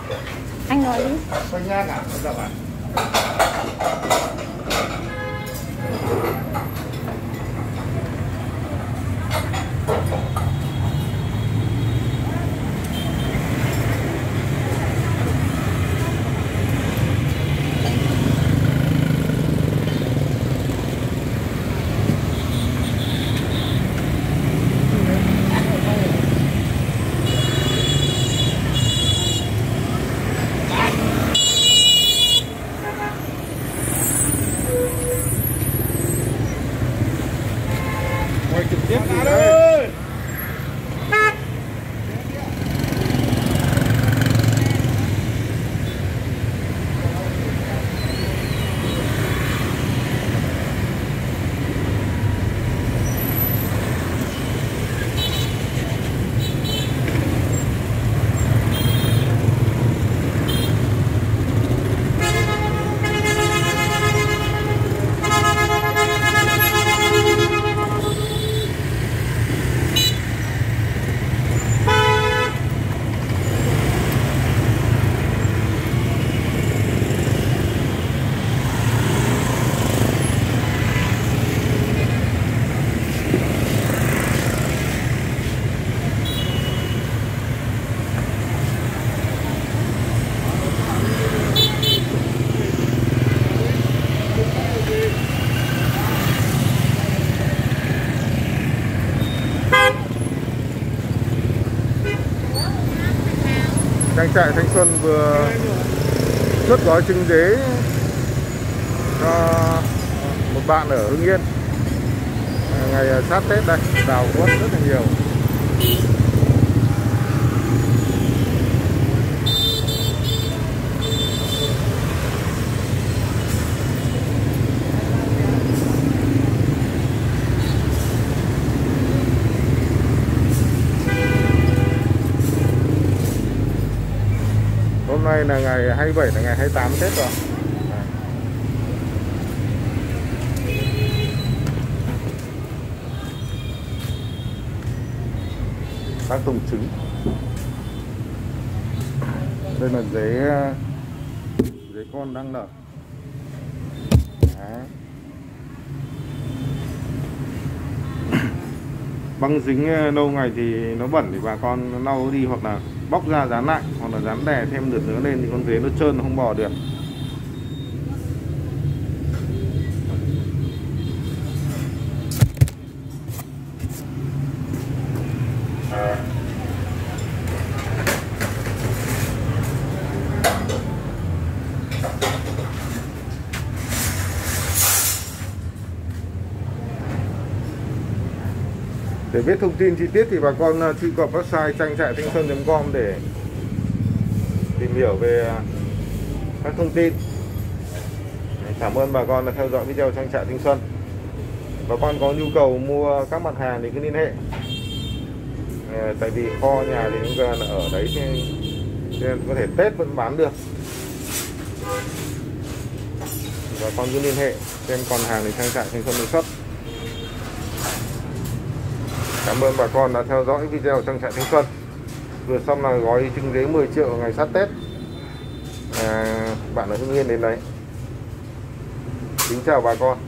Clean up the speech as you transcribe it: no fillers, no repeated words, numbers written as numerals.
Anh nói đi. Xanh nhang à? Dạ bạn. Quay trực tiếp thì Ơi. Trang trại Thanh Xuân vừa xuất gói trứng dế cho một bạn ở Hưng Yên ngày sát Tết đây, đào quất rất là nhiều. Hôm nay là ngày 27 là ngày 28 Tết rồi. Các thùng trứng. Đây là dế con đang nở. Đấy. Băng dính lâu ngày thì nó bẩn thì bà con lau đi, hoặc là bóc ra dán lại, hoặc là dán đè thêm lượt nữa lên thì con dế nó trơn, nó không bò được. Để biết thông tin chi tiết thì bà con truy cập website trang trại thanh xuân.com để tìm hiểu về các thông tin. Cảm ơn bà con đã theo dõi video trang trại Thanh Xuân. Bà con có nhu cầu mua các mặt hàng thì cứ liên hệ. Tại vì kho nhà thì chúng ta là ở đấy nên có thể Tết vẫn bán được. Bà con cứ liên hệ xem còn hàng thì trang trại Thanh Xuân mới xuất. Cảm ơn bà con đã theo dõi video trang trại Thanh Xuân. Vừa xong là gói trứng dế 10 triệu ngày sát Tết. Bạn ở Hưng Yên đến đấy. Kính chào bà con.